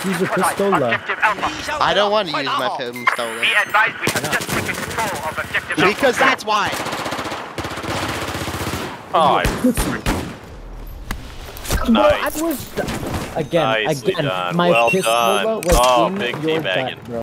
just use your pistola. I don't want to use my pistola. Be advised, we have just taken control of objective Alpha. Because that's why. Oh, Bro, I was again, Nicely done. my Well pistola done. was Oh, in big your teabagging. back, bro.